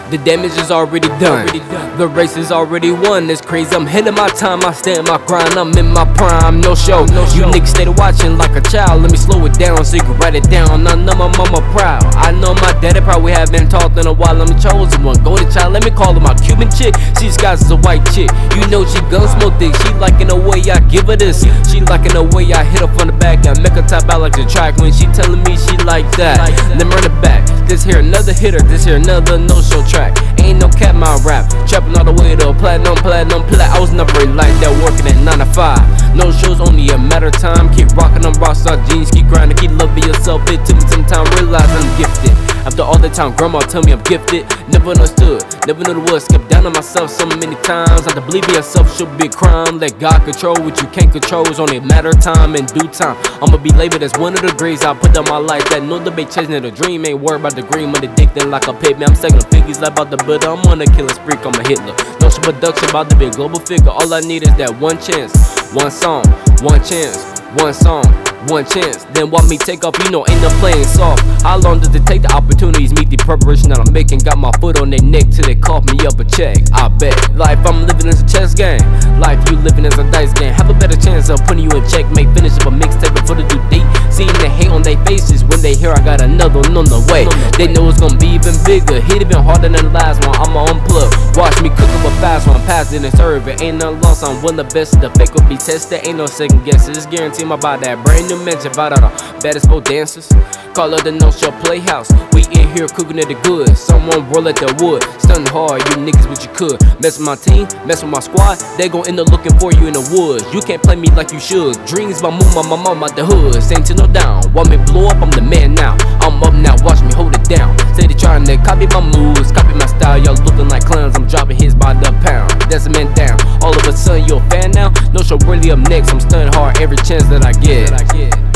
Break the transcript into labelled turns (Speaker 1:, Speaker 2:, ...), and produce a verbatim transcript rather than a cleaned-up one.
Speaker 1: The damage is already done. The race is already won. It's crazy, I'm hitting my time. I stand my grind, I'm in my prime. No show, you niggas stay watching like a child. Let me slow it down so you can write it down. I know my mama proud. I know my daddy probably have been taught in a while. I'm the chosen one. Go to child, let me call her my Cuban chick. She disguises a white chick. You know she gun smoke dick. She liking the way I give her this. She liking the way I hit her from the back. I make her tap out like the track when she telling me she like that. Then run it back. This here another hitter. This here another no-show track. Ain't no cap my rap. Trapping all the way to platinum, platinum, plat. I was never really like that, working at nine to five. No shows, only a matter of time. Keep rocking them rockstar jeans, keep grinding, keep loving yourself. It took me some time, realize I'm gifted. After all the time, grandma tell me I'm gifted. Never understood, never knew the words. Kept down on myself so many times. Not to believe in yourself should be a crime. Let God control what you can't control. It's only a matter of time and due time. I'ma be labeled as one of the greats. I put down my life that no debate chasing the dream. Ain't worried about the green, but addicted like a pit. Man, I'm stacking the figures like about the builder. I'm on a killer streak, I'm a Hitler. No show production about to be a global figure. All I need is that one chance, one song, one chance, one song, one chance. Then watch me take off, you know, ain't no playing soft. How long does it take the opportunities meet the preparation that I'm making? Got my foot on their neck till they cough me up a check. I bet life I'm living is a chess game. Life you living is a dice game. Have a better chance of putting you in check. Make finish up a mixtape before the due date. Seeing the hate on their faces when they hear I got another one on the way. They know it's gonna be even bigger. Hit even harder than the last one. I'ma unplug. Watch me cook up a fast one. Pass it and serve it. Ain't nothing lost. I'm one of the best. The fake will be tested. Ain't no second guesses. It's guaranteed my about that brand new mention about all the baddest folk dancers. Call her the No Show Playhouse. We in here cooking at the good. Someone roll at the wood. Stunning hard, you niggas what you could. Mess with my team, mess with my squad. They gon' end up looking for you in the woods. You can't play me like you should. Dreams by moon, my mom out the hood. Same to no down. Want me blow up, I'm the man now. I'm up now, watch me hold it down. Say they trying to copy my moves, copy my style. Y'all looking like clowns. I'm dropping his by the pound. That's a man down. All of a sudden you a fan now. No Show really up next. I'm stunning hard every chance that I get.